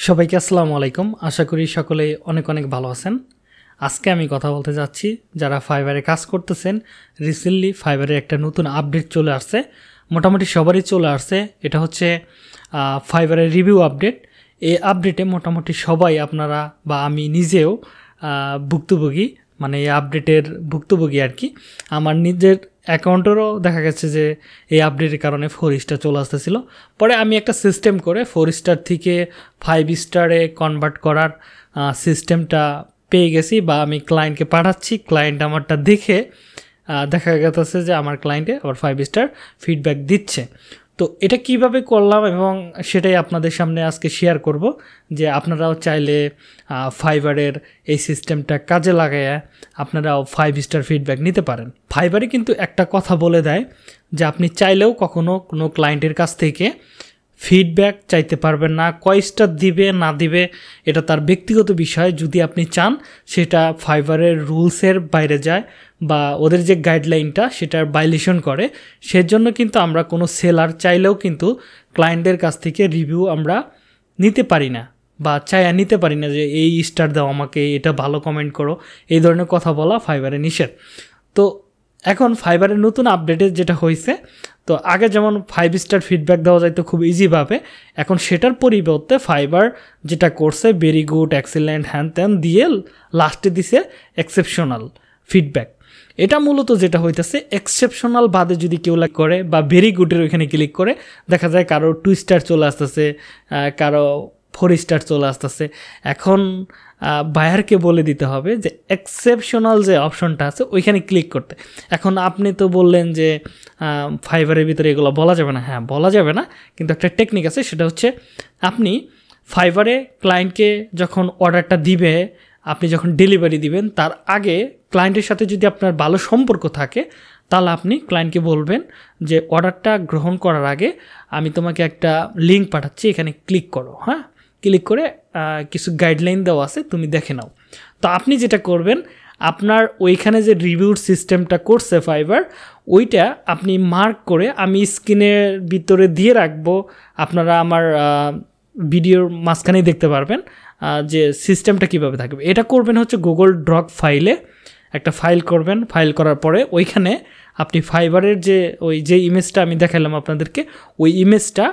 সবাইকে আসসালামু আলাইকুম। আশা করি সকলেই অনেক অনেক ভালো আছেন। আজকে আমি কথা বলতে যাচ্ছি যারা ফাইবারে কাজ করতেছেন। রিসেন্টলি ফাইবারে একটা নতুন আপডেট চলে আসছে, মোটামুটি সবারই চলে আসছে। এটা হচ্ছে ফাইবারের রিভিউ আপডেট। এই আপডেটে মোটামুটি সবাই আপনারা বা আমি নিজেও ভুক্তভোগী, মানে এই আপডেটের ভুক্তভোগী আর কি। আমার নিজের অ্যাকাউন্টেরও দেখা গেছে যে এই আপডেটের কারণে 4 স্টার চলে আসতেছিল। পরে আমি একটা সিস্টেম করে 4 স্টার থেকে 5 স্টারে কনভার্ট করার সিস্টেমটা পেয়ে গেছি, বা আমি ক্লায়েন্টকে পাঠাচ্ছি। ক্লায়েন্ট আমারটা দেখে দেখা গেছে যে আমার ক্লায়েন্টে আবার 5 স্টার ফিডব্যাক দিচ্ছে। তো এটা কিভাবে করলাম এবং সেটাই আপনাদের সামনে আজকে শেয়ার করব, যে আপনারাও চাইলে ফাইবারের এই সিস্টেমটা কাজে লাগায় আপনারাও 5 স্টার ফিডব্যাক নিতে পারেন। ফাইবারে কিন্তু একটা কথা বলে দেয় যে আপনি চাইলেও কখনো কোনো ক্লায়েন্টের কাছ থেকে ফিডব্যাক চাইতে পারবেন না। কয় স্টার দিবে না দিবে এটা তার ব্যক্তিগত বিষয়। যদি আপনি চান সেটা ফাইবারের রুলসের বাইরে যায় বা ওদের যে গাইডলাইনটা সেটার ভায়োলেশন করে, সেজন্য কিন্তু আমরা কোনো সেলার চাইলেও কিন্তু ক্লায়েন্টদের কাছ থেকে রিভিউ আমরা নিতে পারি না বা চাইয়া নিতে পারি না যে এই স্টার দাও আমাকে, এটা ভালো কমেন্ট করো, এই ধরনের কথা বলা ফাইবারে নিষেধ। তো এখন ফাইবারের নতুন আপডেটে যেটা হয়েছে, তো আগে যেমন 5 স্টার ফিডব্যাক দেওয়া যাইতো খুব ইজিভাবে, এখন সেটার পরিবর্তে ফাইবার যেটা করছে ভেরি গুড, এক্সিলেন্ট, হ্যান ত্যান দিয়ে লাস্টে দিছে এক্সেপশনাল ফিডব্যাক। এটা মূলত যেটা হইতেছে এক্সেপশনাল বাদে যদি কেউ লাইক করে বা ভেরি গুডের ওইখানে ক্লিক করে, দেখা যায় কারো 2 স্টার চলে আসতেছে, কারো 4 স্টার চলে আসতেছে। এখন বায়ারকে বলে দিতে হবে যে এক্সেপশনাল যে অপশনটা আছে ওইখানে ক্লিক করতে। এখন আপনি তো বললেন যে ফাইবারের ভিতরে এগুলো বলা যাবে না। হ্যাঁ, বলা যাবে না, কিন্তু একটা টেকনিক আছে। সেটা হচ্ছে আপনি ফাইবারে ক্লায়েন্টকে যখন অর্ডারটা দিবে, আপনি যখন ডেলিভারি দিবেন তার আগে ক্লায়েন্টের সাথে যদি আপনার ভালো সম্পর্ক থাকে, তাহলে আপনি ক্লায়েন্টকে বলবেন যে অর্ডারটা গ্রহণ করার আগে আমি তোমাকে একটা লিঙ্ক পাঠাচ্ছি, এখানে ক্লিক করো। হ্যাঁ, ক্লিক করে কিছু গাইডলাইন দেওয়া আছে, তুমি দেখে নাও। তো আপনি যেটা করবেন, আপনার ওইখানে যে রিভিউর সিস্টেমটা করছে ফাইবার, ওইটা আপনি মার্ক করে আমি স্ক্রিনের ভিতরে দিয়ে রাখবো। আপনারা আমার ভিডিওর মাঝখানেই দেখতে পারবেন যে সিস্টেমটা কীভাবে থাকবে। এটা করবেন হচ্ছে গুগল ড্রক ফাইলে একটা ফাইল করবেন। ফাইল করার পরে ওইখানে আপনি ফাইবারের যে ইমেজটা আমি দেখালাম আপনাদেরকে, ওই ইমেজটা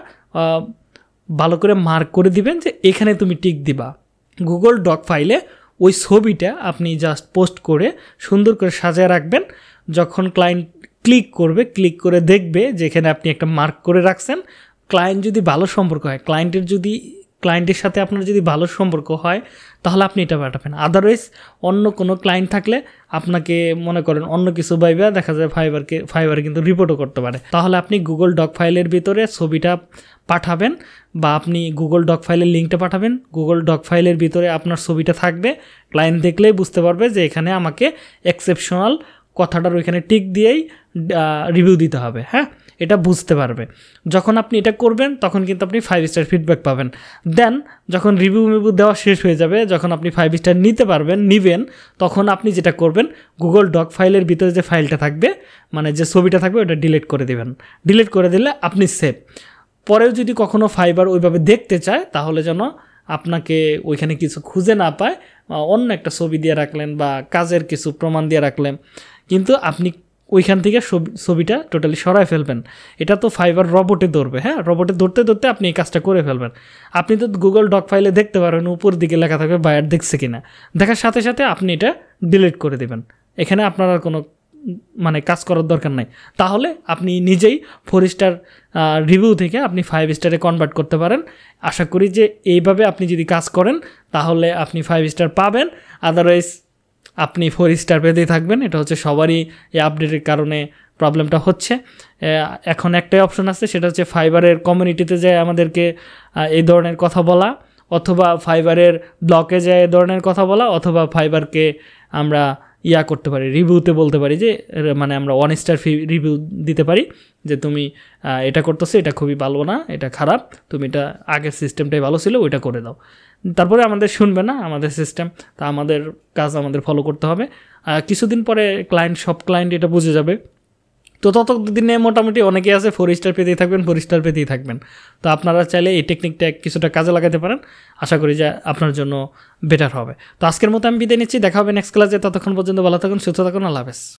ভালো করে মার্ক করে দিবেন যে এখানে তুমি টিক দিবা। গুগল ডক ফাইলে ওই ছবিটা আপনি জাস্ট পোস্ট করে সুন্দর করে সাজিয়ে রাখবেন। যখন ক্লায়েন্ট ক্লিক করবে, ক্লিক করে দেখবে যে এখানে আপনি একটা মার্ক করে রাখছেন। ক্লায়েন্ট যদি ভালো সম্পর্ক হয়, ক্লায়েন্টের সাথে আপনার যদি ভালো সম্পর্ক হয়, তাহলে আপনি এটা পাঠাবেন। আদারওয়াইজ অন্য কোনো ক্লায়েন্ট থাকলে আপনাকে মনে করেন অন্য কিছু ভাইবা দেখা যায় ফাইবারে কিন্তু রিপোর্টও করতে পারে। তাহলে আপনি গুগল ডক ফাইলের ভিতরে ছবিটা পাঠাবেন বা আপনি গুগল ডক ফাইলের লিঙ্কটা পাঠাবেন। গুগল ডক ফাইলের ভিতরে আপনার ছবিটা থাকবে। ক্লায়েন্ট দেখলেই বুঝতে পারবে যে এখানে আমাকে এক্সেপশনাল কথাটার ওইখানে টিক দিয়েই রিভিউ দিতে হবে। হ্যাঁ, এটা বুঝতে পারবে। যখন আপনি এটা করবেন তখন কিন্তু আপনি 5 স্টার ফিডব্যাক পাবেন। দেন যখন রিভিউ দেওয়া শেষ হয়ে যাবে, যখন আপনি 5 স্টার নিবেন, তখন আপনি যেটা করবেন, গুগল ডক ফাইলের ভিতরে যে ফাইলটা থাকবে, মানে যে ছবিটা থাকবে, ওটা ডিলিট করে দেবেন। ডিলিট করে দিলে আপনি সেভ। পরেও যদি কখনো ফাইবার ওইভাবে দেখতে চায়, তাহলে যেন আপনাকে ওইখানে কিছু খুঁজে না পায়, অন্য একটা ছবি দিয়ে রাখলেন বা কাজের কিছু প্রমাণ দিয়ে রাখলেন, কিন্তু আপনি ওইখান থেকে ছবিটা টোটালি সরাই ফেলবেন। এটা তো ফাইবার রবোটে ধরবে। হ্যাঁ, রবোটে ধরতে আপনি এই কাজটা করে ফেলবেন। আপনি তো গুগল ডক ফাইলে দেখতে পারেন উপর দিকে লেখা থাকবে বায়ার দেখছে কিনা, দেখার সাথে সাথে আপনি এটা ডিলিট করে দেবেন। এখানে আপনার আর কোনো কাজ করার দরকার নাই। তাহলে আপনি নিজেই 4 স্টার রিভিউ থেকে আপনি 5 স্টারে কনভার্ট করতে পারেন। আশা করি যে এইভাবে আপনি যদি কাজ করেন তাহলে আপনি 5 স্টার পাবেন। আদারওয়াইজ আপনি 4 স্টার পেতেই থাকবেন। এটা হচ্ছে সবারই এই আপডেটের কারণে প্রবলেমটা হচ্ছে। এখন একটাই অপশন আছে, সেটা হচ্ছে ফাইবারের কমিউনিটিতে যায় আমাদেরকে এই ধরনের কথা বলা, অথবা ফাইবারের ব্লকে যায় এই ধরনের কথা বলা, অথবা ফাইবারকে আমরা করতে পারি, রিভিউতে বলতে পারি যে আমরা 1 স্টার রিভিউ দিতে পারি যে তুমি এটা করতেছো, এটা খুবই ভালো না, এটা খারাপ, তুমি এটা আগের সিস্টেমটাই ভালো ছিল, ওইটা করে দাও। তারপরে আমাদের শুনবে না আমাদের সিস্টেম, তা আমাদের কাজ আমাদের ফলো করতে হবে। কিছুদিন পরে সব ক্লায়েন্ট এটা বুঝে যাবে তো ততদিনে মোটামুটি অনেকেই আছে 4 স্টার পেতেই থাকবেন, 4 স্টার পেতেই থাকবেন। তো আপনারা চাইলে এই টেকনিকটা কিছুটা কাজে লাগাতে পারেন, আশা করি যে আপনার জন্য বেটার হবে। তো আজকের মতো আমি বিদায় নিচ্ছি, দেখা হবে নেক্সট ক্লাসে। ততক্ষণ পর্যন্ত ভালো থাকুন, সুস্থ থাকুন, আল্লাহ হাফেজ।